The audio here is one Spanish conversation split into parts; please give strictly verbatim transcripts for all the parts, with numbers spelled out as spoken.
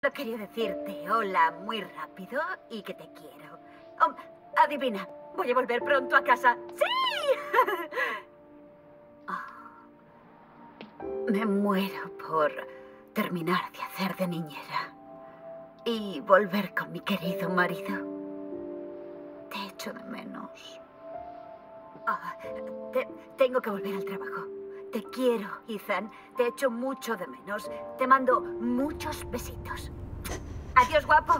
quería decirte hola muy rápido y que te quiero. Oh, adivina, voy a volver pronto a casa. ¡Sí! Oh, me muero por terminar de hacer de niñera y volver con mi querido marido. Te echo de menos. Oh, te, tengo que volver al trabajo. Te quiero, Ethan. Te echo mucho de menos. Te mando muchos besitos. Adiós, guapo.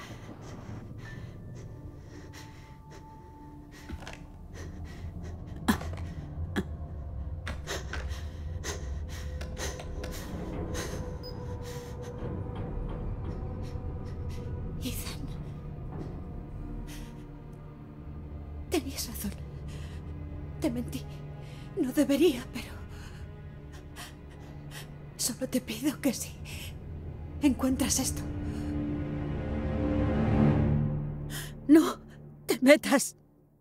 Ethan. Tenías razón. Te mentí. No debería, pero... Solo te pido que si encuentras esto... ¡No te metas!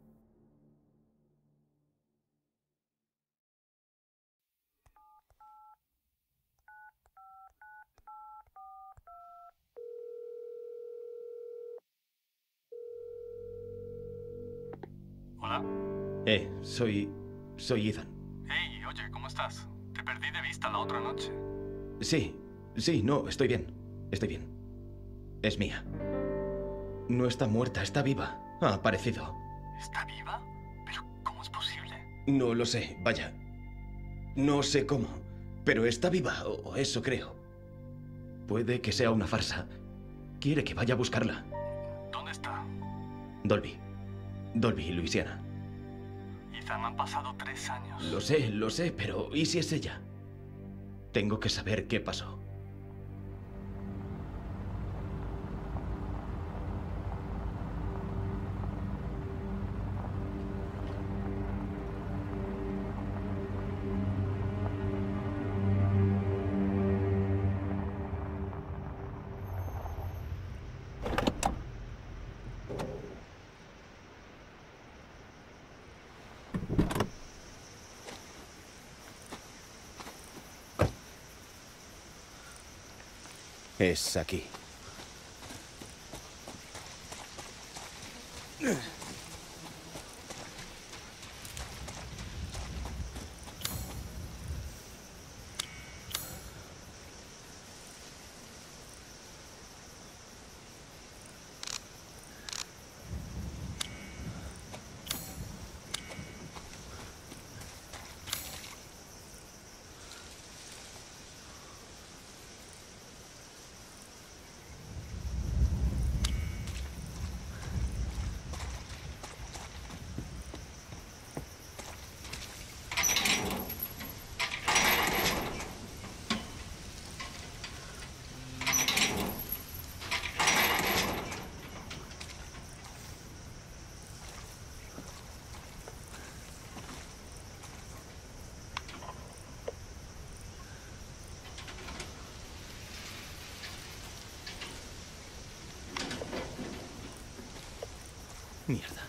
¿Hola? Eh, soy... soy Ethan. Hey, oye, ¿cómo estás? Te perdí de vista la otra noche. Sí, sí, no, estoy bien. Estoy bien. Es mía. No está muerta, está viva. Ha aparecido. ¿Está viva? ¿Pero cómo es posible? No lo sé, vaya. No sé cómo, pero está viva, o eso creo. Puede que sea una farsa. Quiere que vaya a buscarla. ¿Dónde está? Dolby. Dolby, Luisiana. Ethan, han pasado tres años. Lo sé, lo sé, pero ¿y si es ella? Tengo que saber qué pasó. Es aquí. Mierda.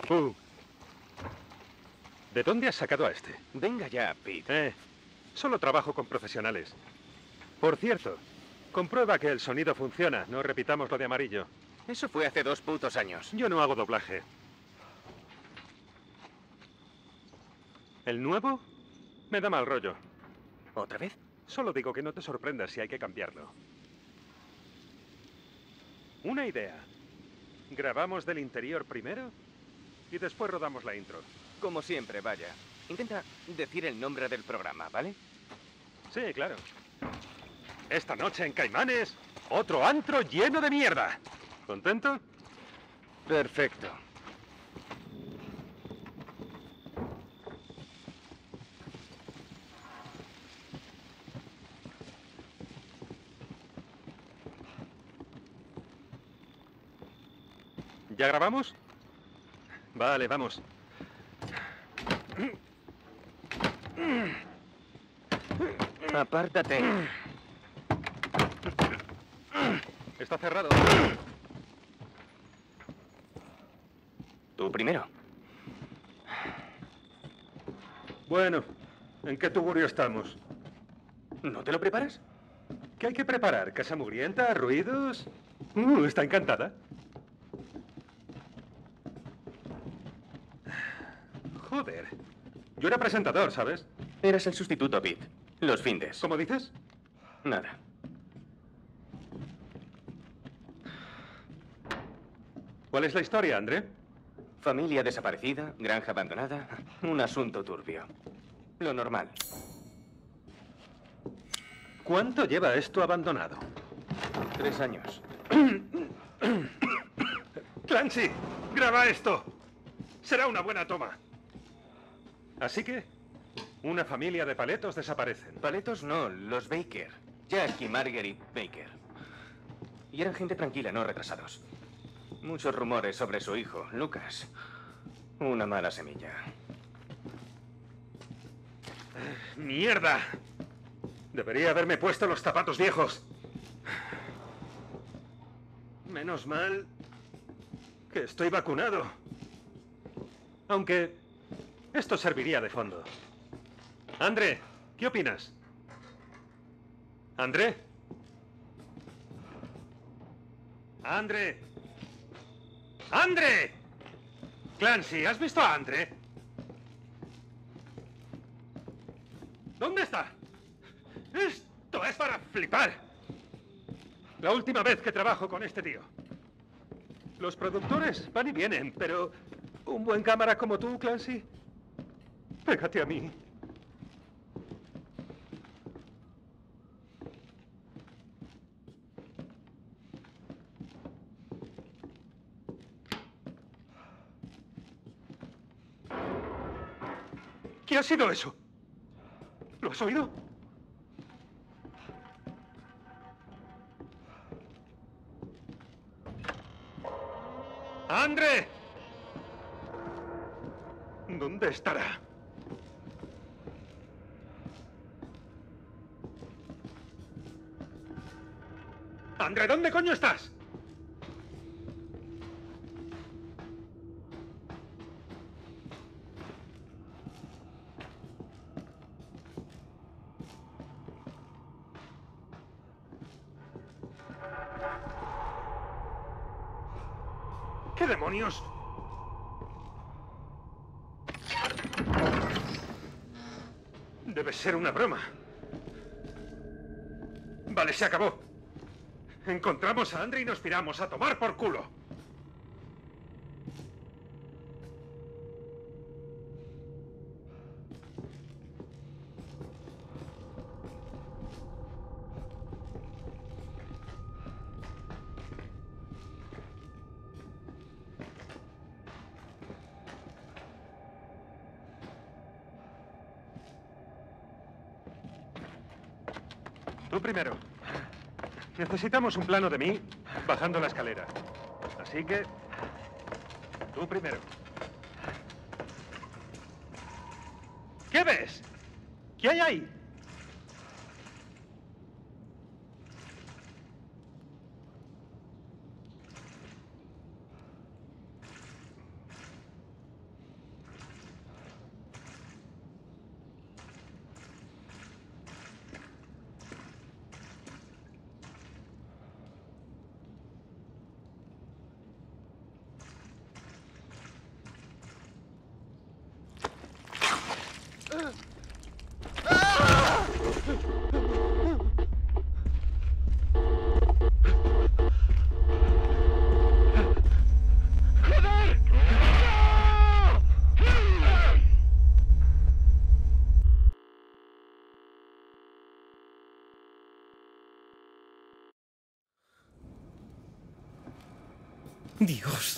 Uh. ¿De dónde has sacado a este? Venga ya, Pete. Eh, solo trabajo con profesionales. Por cierto, comprueba que el sonido funciona. No repitamos lo de amarillo. Eso fue hace dos putos años. Yo no hago doblaje. ¿El nuevo? Me da mal rollo. ¿Otra vez? Solo digo que no te sorprendas si hay que cambiarlo. Una idea. Grabamos del interior primero y después rodamos la intro. Como siempre, vaya. Intenta decir el nombre del programa, ¿vale? Sí, claro. Esta noche en Caimanes, otro antro lleno de mierda. ¿Contento? Perfecto. ¿Ya grabamos? Vale, vamos. Apártate. Está cerrado. Tú primero. Bueno, ¿en qué tugurio estamos? ¿No te lo preparas? ¿Qué hay que preparar? ¿Casa mugrienta? ¿Ruidos? Uh, está encantada. Joder. Yo era presentador, ¿sabes? Eras el sustituto, Pete. Los findes. ¿Cómo dices? Nada. ¿Cuál es la historia, André? Familia desaparecida, granja abandonada, un asunto turbio. Lo normal. ¿Cuánto lleva esto abandonado? Tres años. Clancy, graba esto. Será una buena toma. Así que, una familia de paletos desaparecen. Paletos no, los Baker. Jack y Marguerite Baker. Y eran gente tranquila, no retrasados. Muchos rumores sobre su hijo, Lucas. Una mala semilla. ¡Mierda! Debería haberme puesto los zapatos viejos. Menos mal que estoy vacunado. Aunque esto serviría de fondo. André, ¿qué opinas? ¿André? ¡André! ¡André! Clancy, ¿has visto a André? ¿Dónde está? Esto es para flipar. La última vez que trabajo con este tío. Los productores van y vienen, pero un buen cámara como tú, Clancy, pégate a mí. ¿Qué ha sido eso? ¿Lo has oído? ¡André! ¿Dónde estará? ¡André, ¿dónde coño estás? ¿Qué demonios? Debe ser una broma. Vale, se acabó. Encontramos a André y nos piramos a tomar por culo. Tú primero. Necesitamos un plano de mí bajando la escalera. Así que, tú primero. ¿Qué ves? ¿Qué hay ahí? Dios.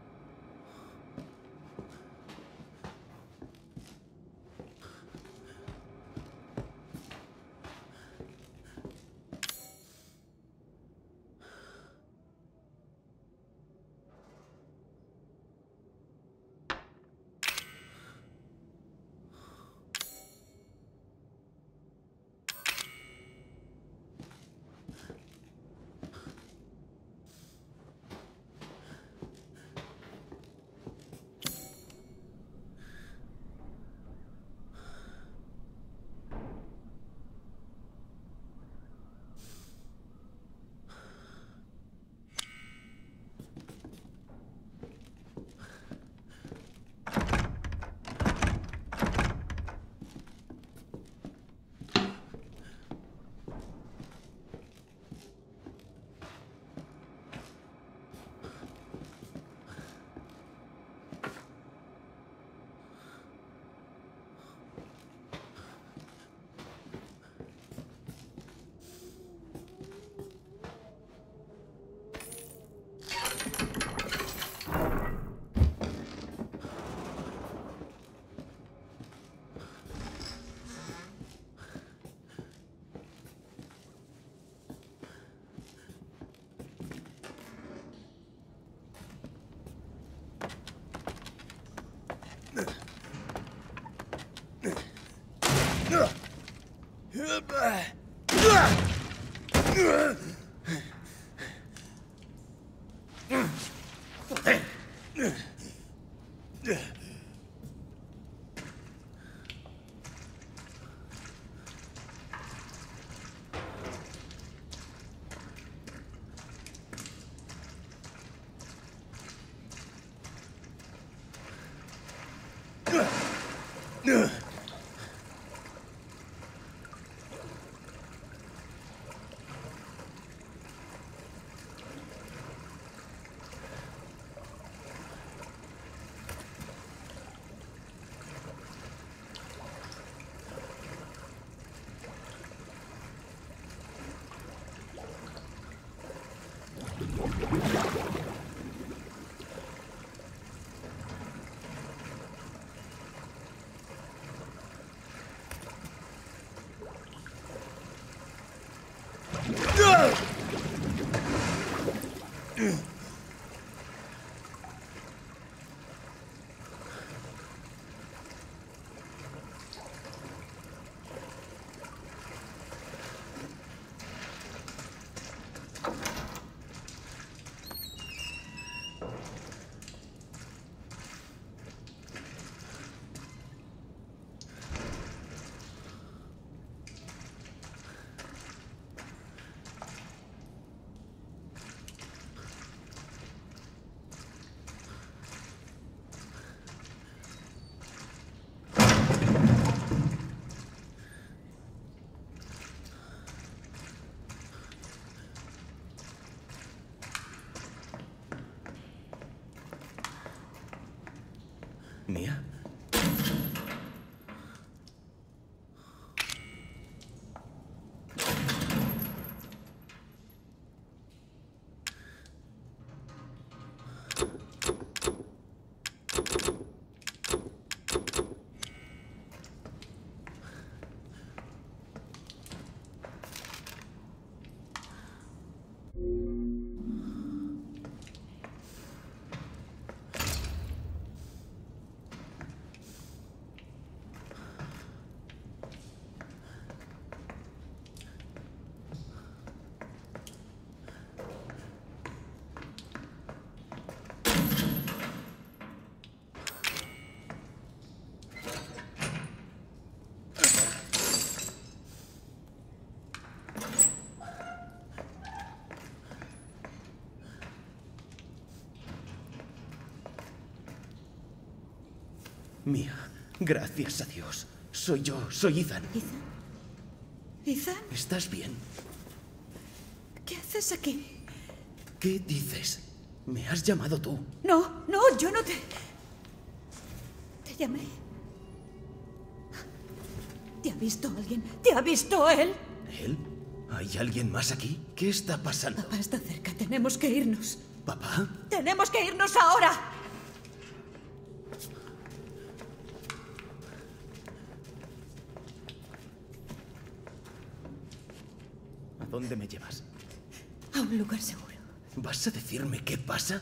¿Mía? Mía, gracias a Dios. Soy yo, soy Ethan. ¿Ethan? ¿Ethan? ¿Estás bien? ¿Qué haces aquí? ¿Qué dices? Me has llamado tú. No, no, yo no te... Te llamé. ¿Te ha visto alguien? ¿Te ha visto él? ¿Él? ¿Hay alguien más aquí? ¿Qué está pasando? Papá está cerca, tenemos que irnos. ¿Papá? ¡Tenemos que irnos ahora! ¿A dónde me llevas? A un lugar seguro. ¿Vas a decirme qué pasa?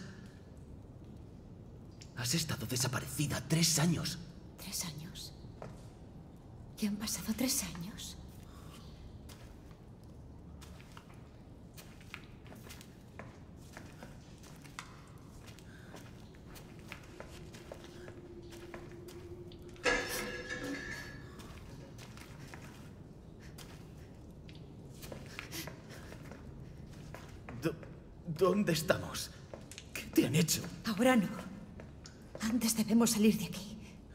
Has estado desaparecida tres años. ¿Tres años? ¿Ya han pasado tres años? Do- ¿Dónde estamos? ¿Qué te han hecho? Ahora no. Antes debemos salir de aquí.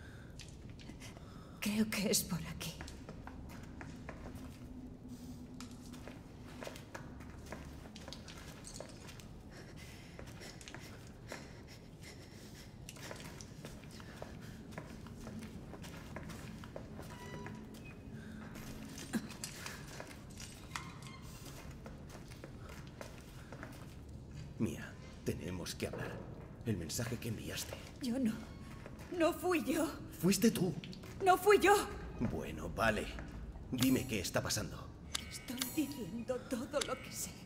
Creo que es por aquí. Mía, tenemos que hablar. El mensaje que enviaste. Yo no. No fui yo. Fuiste tú. No fui yo. Bueno, vale. Dime qué está pasando. Estoy diciendo todo lo que sé.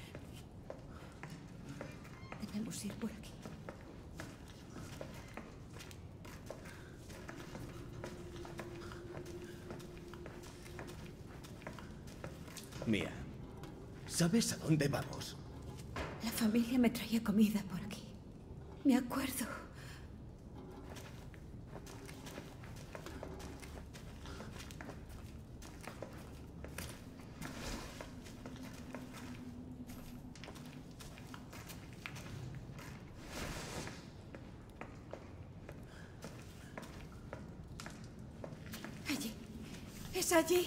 Debemos ir por aquí. Mía, ¿sabes a dónde vamos? La familia me traía comida por aquí. Me acuerdo. Allí. Es allí.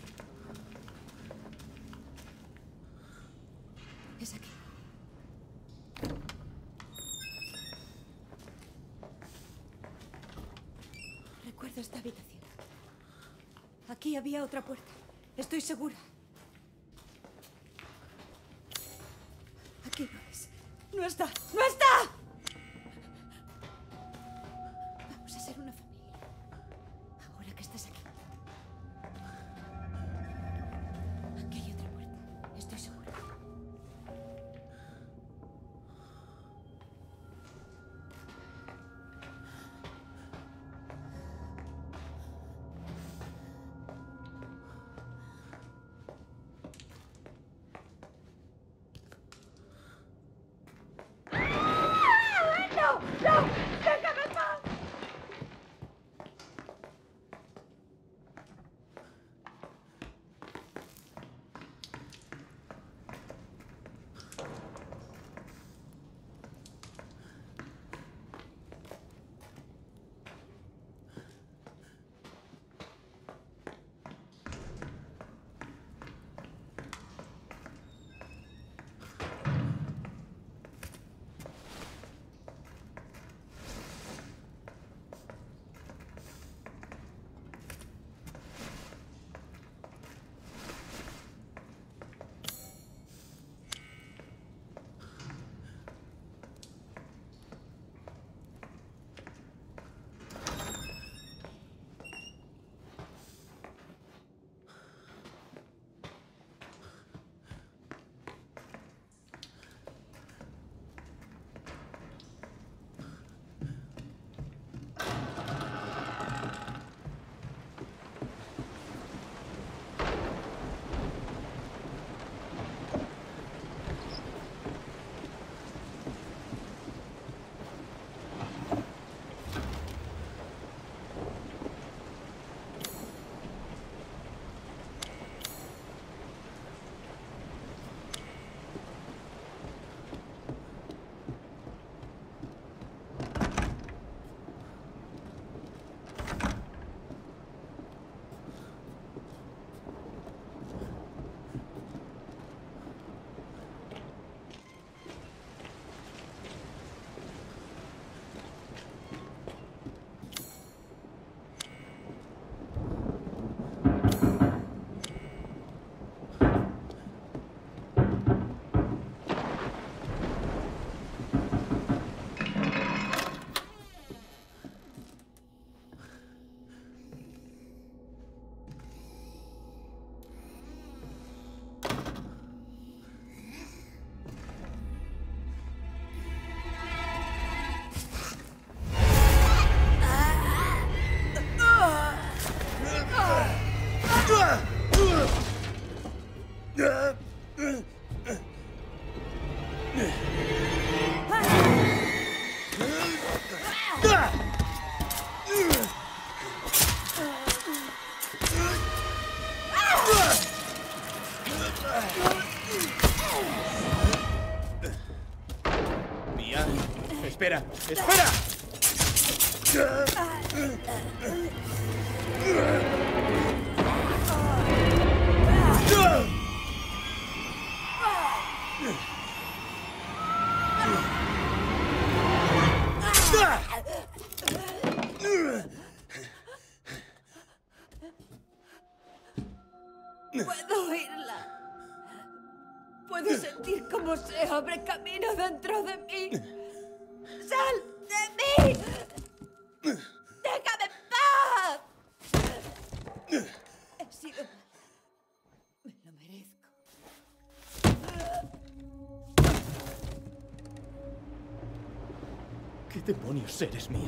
Es aquí. Recuerdo esta habitación. Aquí había otra puerta. Estoy segura. Aquí no es. No está. ¡No está! Vamos a ser una familia. Ahora que estás aquí. Aquí hay otra puerta. Estoy segura. Espera, espera. Puedo oírla. Puedo sentir cómo se abre camino dentro de mí. ¡Sal de mí! ¡Déjame en paz! He sido... Me lo merezco. ¿Qué demonios eres mía?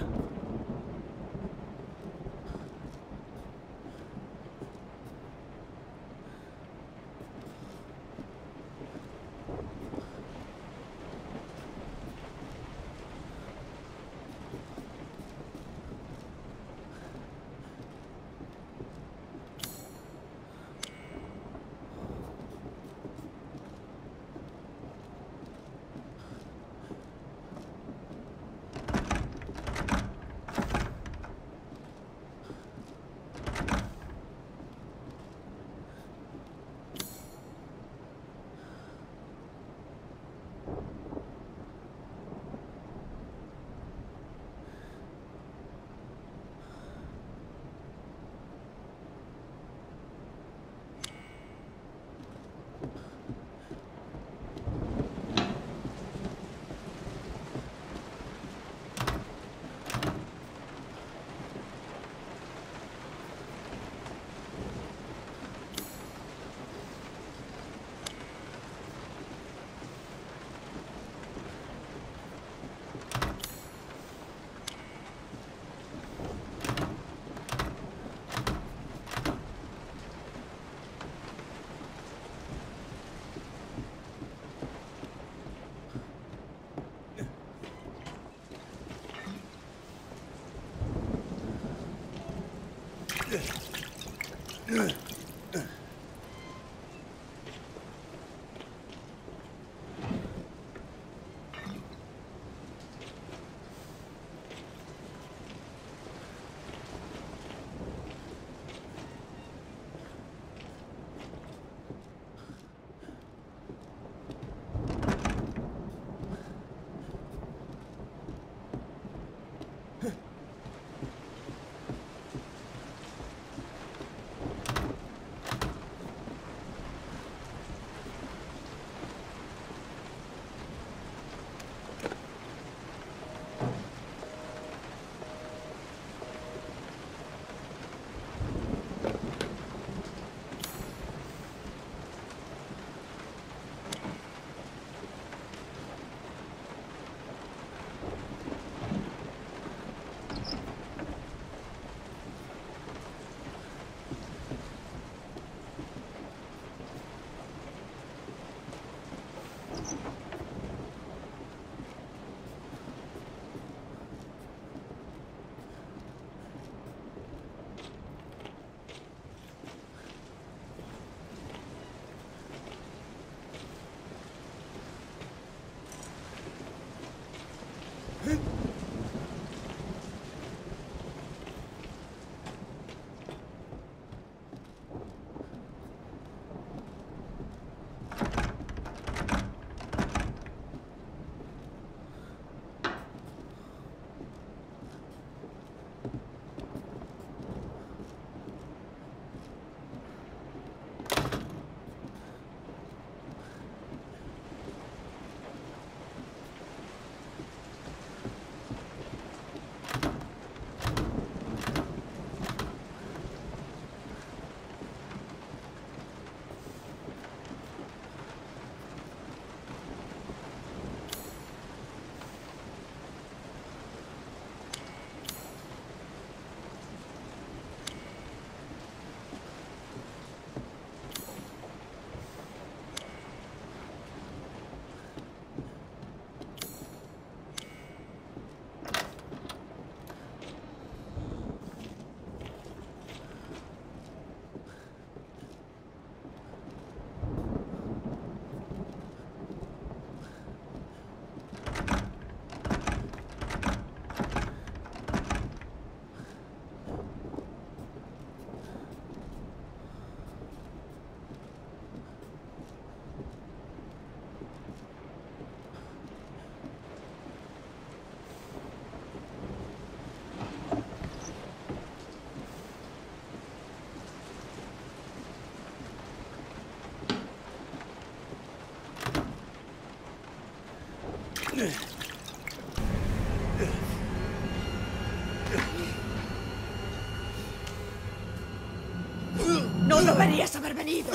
No deberías haber venido.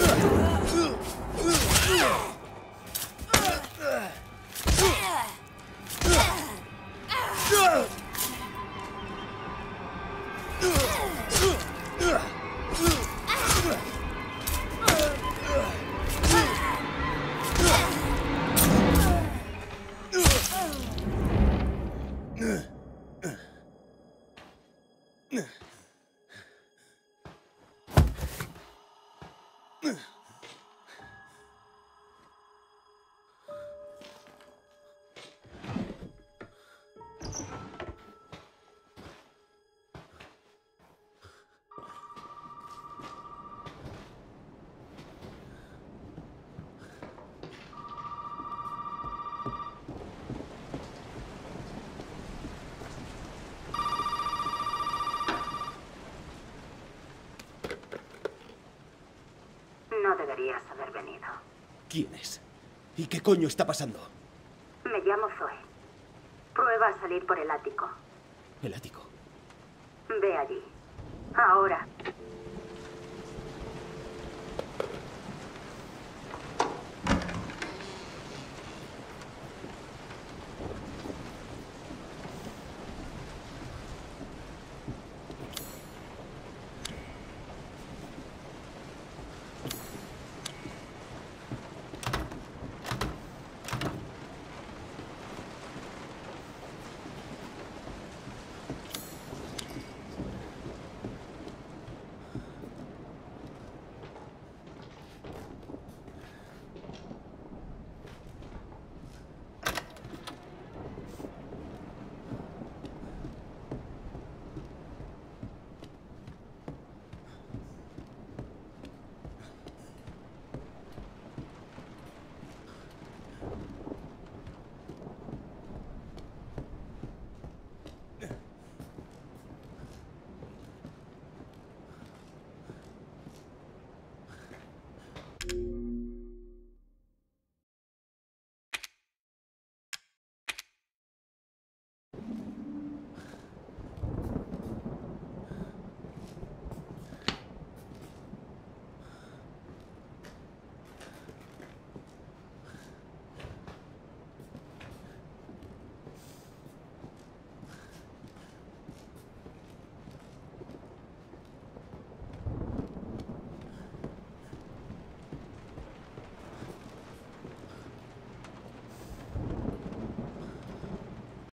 No deberías haber venido. ¿Quién es? ¿Y qué coño está pasando? Me llamo Zoe. Prueba a salir por el ático. El ático. Ve allí. Ahora.